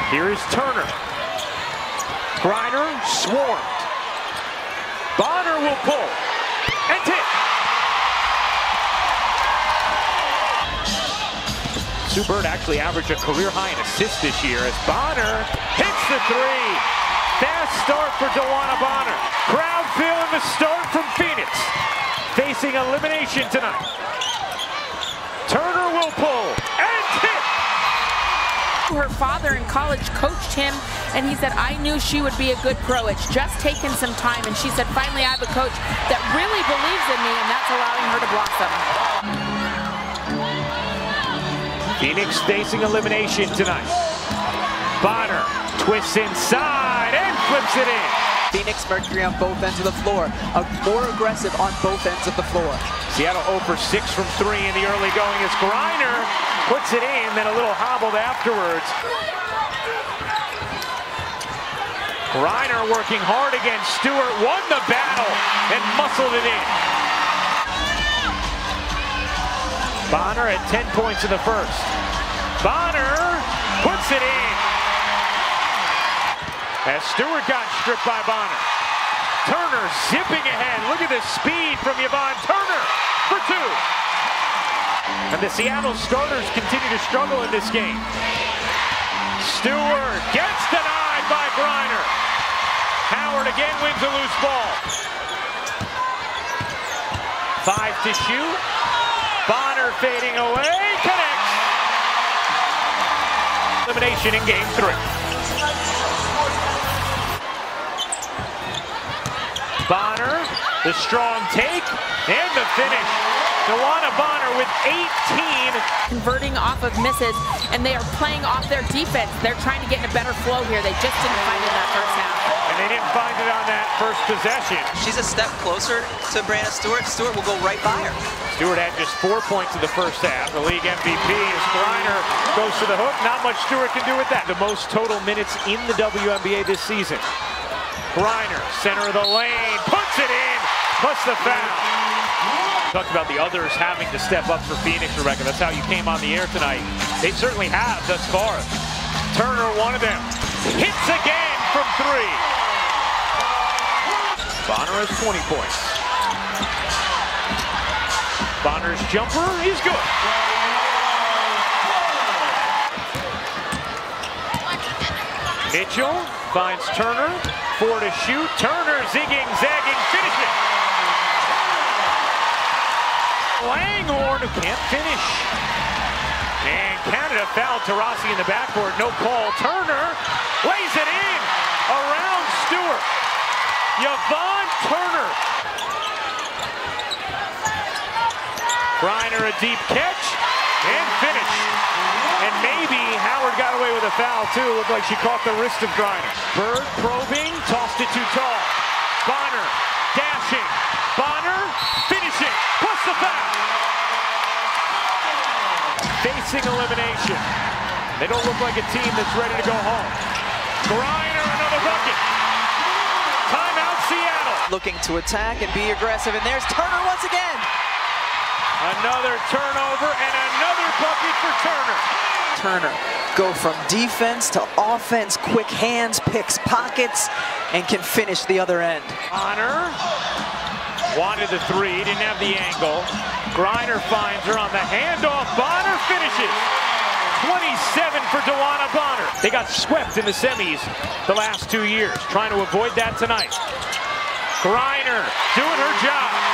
Here is Turner. Griner swarmed. Bonner will pull and hit. Sue Bird actually averaged a career-high in assists this year as Bonner hits the three. Fast start for DeWanna Bonner. Crowd feeling the start from Phoenix. Facing elimination tonight. Turner will pull and hit. Her father in college coached him, and he said, I knew she would be a good pro. It's just taken some time. And she said, finally, I have a coach that really believes in me, and that's allowing her to blossom. Phoenix facing elimination tonight. Bonner twists inside and flips it in. Phoenix Mercury on both ends of the floor, more aggressive on both ends of the floor. Seattle 0 for 6 from 3 in the early going as Griner puts it in, then a little hobbled afterwards. Griner working hard against Stewart, won the battle and muscled it in. Bonner at 10 points in the first. Bonner puts it in. As Stewart got stripped by Bonner. Turner zipping ahead. Look at the speed from Yvonne Turner for 2. And the Seattle starters continue to struggle in this game. Stewart gets denied by Griner. Howard again wins a loose ball. 5 to shoot. Bonner fading away, connects. Elimination in game 3. Bonner, the strong take, and the finish. DeWanna Bonner with 18. Converting off of misses, and they are playing off their defense. They're trying to get in a better flow here. They just didn't find it in that first half. And they didn't find it on that first possession. She's a step closer to Brianna Stewart. Stewart will go right by her. Stewart had just 4 points in the first half. The league MVP as Griner goes to the hook. Not much Stewart can do with that. The most total minutes in the WNBA this season. Griner, center of the lane, puts it in, plus the foul. Talked about the others having to step up for Phoenix, Rebecca. That's how you came on the air tonight. They certainly have thus far. Turner, one of them, hits again from 3. Bonner has 20 points. Bonner's jumper is good. Mitchell finds Turner, 4 to shoot. Turner zigging, zagging, finishing. Langhorne, who can't finish. And Canada fouled Taurasi in the backboard. No call. Turner lays it in around Stewart. Yvonne Turner. Griner a deep catch and finish. And maybe Howard got away with a foul too. Looked like she caught the wrist of Griner. Bird probing, tossed it too tall. Bonner dashing. Bonner finishing. Plus the foul. Facing elimination. They don't look like a team that's ready to go home. Griner, another bucket. Timeout, Seattle. Looking to attack and be aggressive, and there's Turner once again. Another turnover and another bucket for Turner. Turner go from defense to offense, quick hands, picks pockets, and can finish the other end. Bonner wanted the 3, didn't have the angle. Griner finds her on the handoff. Bonner finishes. 27 for DeWanna Bonner. They got swept in the semis the last 2 years. Trying to avoid that tonight. Griner doing her job.